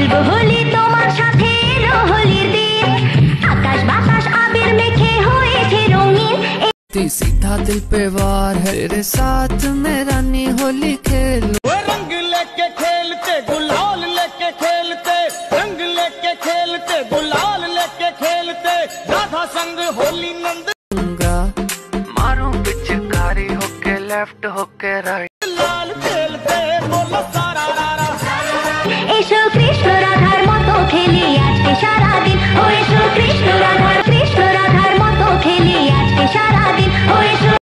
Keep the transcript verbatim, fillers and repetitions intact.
খেলবো হোলি তোমার সাথে এলো হোলির দিন আকাশ বাতাস আবির মেখে হয়েছে রঙিন सीधा दिल पे वार है तेरे साथ में रानी होली खेलो रंग लेके खेलते गुलाल लेके खेलते रंग लेके खेलते गुलाल लेके खेलते राधा संग होली नंद मारूं पिचकारी होके लेफ्ट होके राइट